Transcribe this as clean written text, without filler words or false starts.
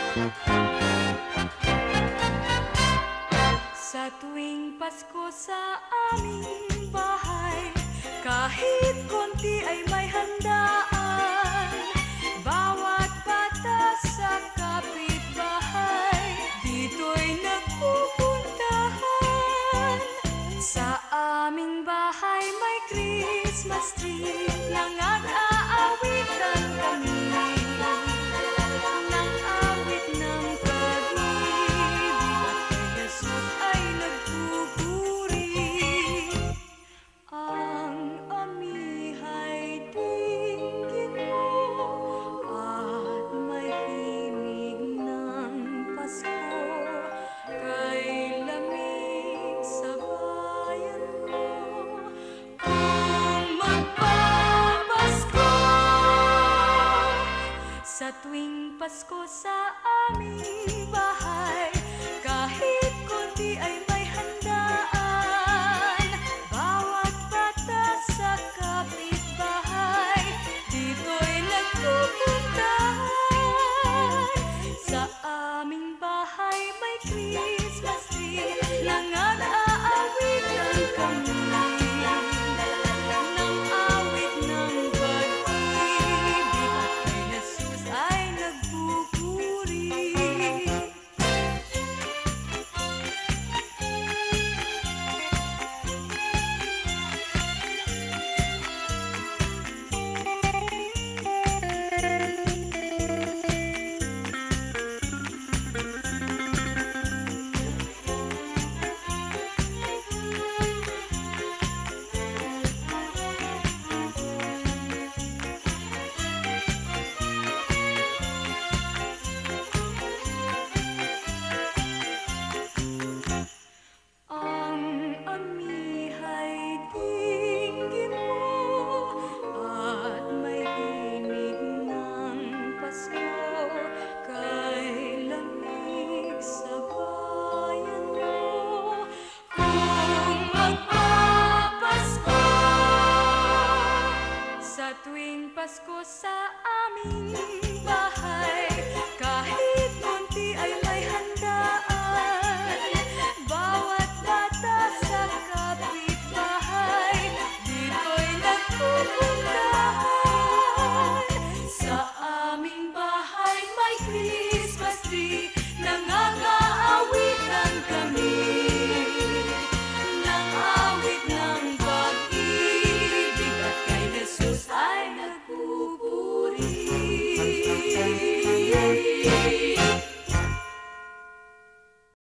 Sa tuwing Pasko sa aming bahay, kahit konti ay may handaan. Bawat bata sa kapitbahay, dito'y nagpupuntahan. Sa aming bahay may Christmas tree, nang aawitan kami ng awit ng pag-ibig, at kay Jesus ay nagpupuri. Ang amihay dinggin mo, at may himig ng Pasko, kay lamig sa bayan mo. Kung magpapasko sa tuwing Pasko sa aming bahay, kahit konti ay may handaan. Bawat bata sa kapitbahay, dito'y nagpupuntahan. Sa aming bahay may Christmas tree, nang aawitan kami ng awit ng pag-ibig, at kay Jesus ay nagpupuri. Ang amihay dinggin mo, at may himig ng Pasko, kay lamig sa bayan mo. Kung magpapasko sa tuwing Pasko sa aming